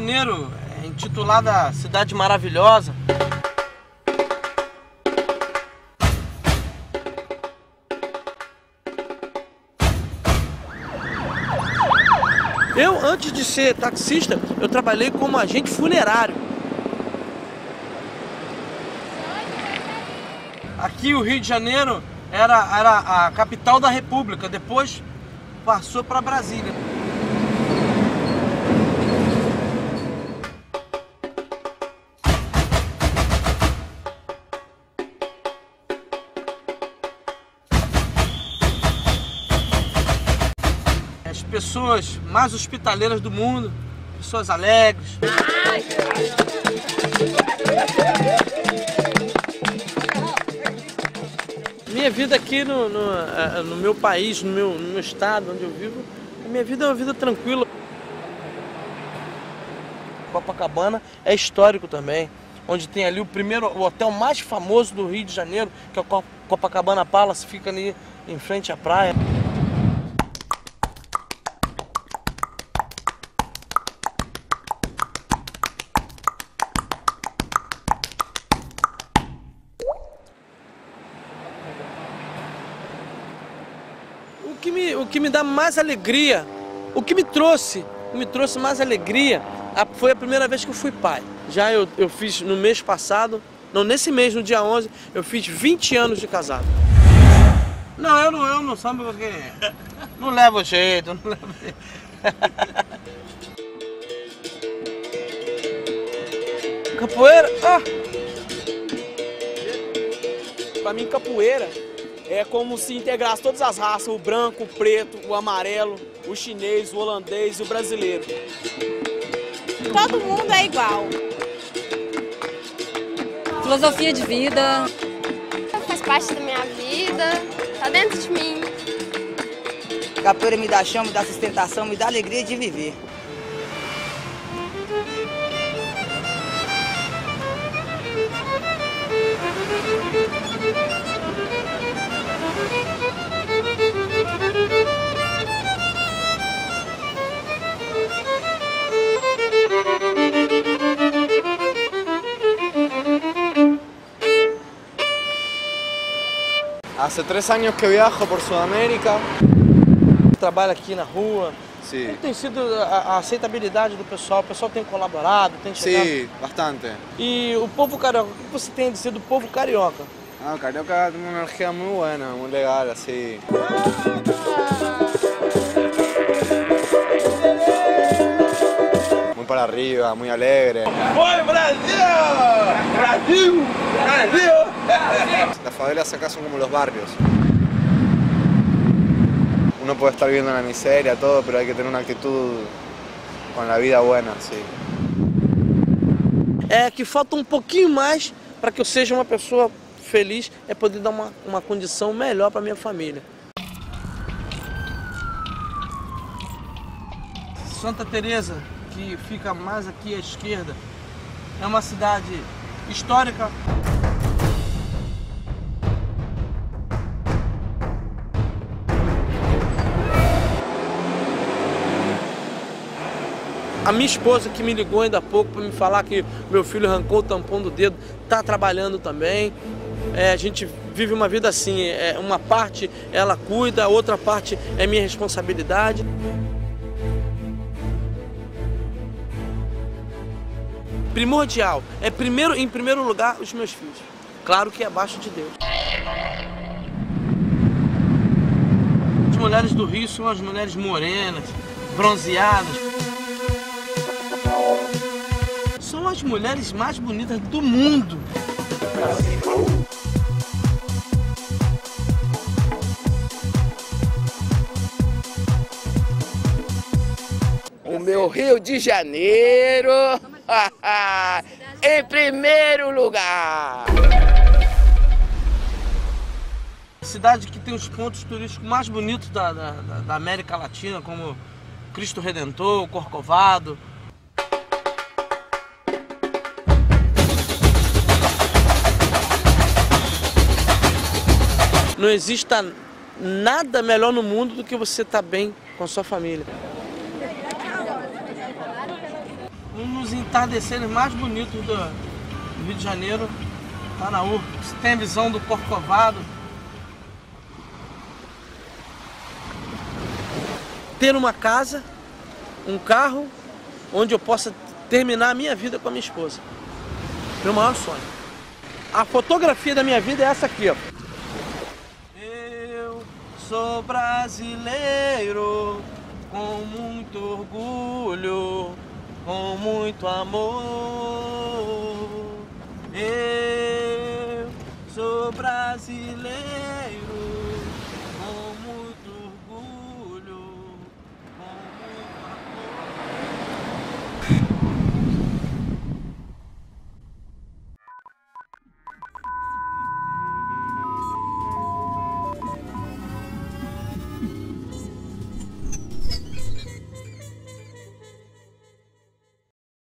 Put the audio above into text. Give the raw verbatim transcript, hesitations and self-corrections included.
Janeiro, é intitulada Cidade Maravilhosa. Eu, antes de ser taxista, eu trabalhei como agente funerário. Aqui o Rio de Janeiro era, era a capital da República, depois passou para Brasília. As pessoas mais hospitaleiras do mundo, pessoas alegres. Minha vida aqui no, no, no meu país, no meu, no meu estado, onde eu vivo, a minha vida é uma vida tranquila. Copacabana é histórico também, onde tem ali o primeiro, o hotel mais famoso do Rio de Janeiro, que é o Copacabana Palace, fica ali em frente à praia. O que, me, o que me dá mais alegria, o que me trouxe, me trouxe mais alegria, foi a primeira vez que eu fui pai. Já eu, eu fiz no mês passado, não, nesse mês, no dia onze, eu fiz vinte anos de casado. Não, eu não, eu não samba porque não levo jeito, não levo jeito. Capoeira? Ah. Pra mim, capoeira é como se integrasse todas as raças, o branco, o preto, o amarelo, o chinês, o holandês e o brasileiro. Todo mundo é igual. Filosofia de vida. Faz parte da minha vida, tá dentro de mim. Capoeira me dá chão, me dá sustentação, me dá alegria de viver. Hace tres años que viajo por Sudamérica. Trabalho aqui na rua. Sim. Como tem sido a, a aceitabilidade do pessoal? O pessoal tem colaborado, tem chegado? Sim, bastante. E o povo carioca, o que você tem a dizer do povo carioca? Ah, Carioca tiene una energía muy buena, muy legal, así. Muy para arriba, muy alegre. Oi, Brasil! Brasil! Brasil! Las favelas acá son como los barrios. Uno puede estar viviendo en la miseria, todo, pero hay que tener una actitud con la vida buena, sí. É que falta um pouquinho mais para que eu seja uma pessoa feliz, é poder dar uma, uma condição melhor para minha família. Santa Teresa, que fica mais aqui à esquerda, é uma cidade histórica. A minha esposa, que me ligou ainda há pouco para me falar que meu filho arrancou o tampão do dedo, está trabalhando também. É, a gente vive uma vida assim, é, uma parte ela cuida, a outra parte é minha responsabilidade. Primordial, é primeiro, em primeiro lugar os meus filhos. Claro que é abaixo de Deus. As mulheres do Rio são as mulheres morenas, bronzeadas. São as mulheres mais bonitas do mundo. O meu Rio de Janeiro, em primeiro lugar. Cidade que tem os pontos turísticos mais bonitos da, da, da América Latina, como Cristo Redentor, Corcovado. Não existe nada melhor no mundo do que você estar bem com a sua família. Não entardeceres mais bonitos do Rio de Janeiro. Tá na U R B. Você tem a visão do Corcovado. Ter uma casa, um carro, onde eu possa terminar a minha vida com a minha esposa. Meu maior sonho. A fotografia da minha vida é essa aqui, ó. Eu sou brasileiro, com muito orgulho, com muito amor. Eu sou brasileiro, com muito orgulho, com muito amor.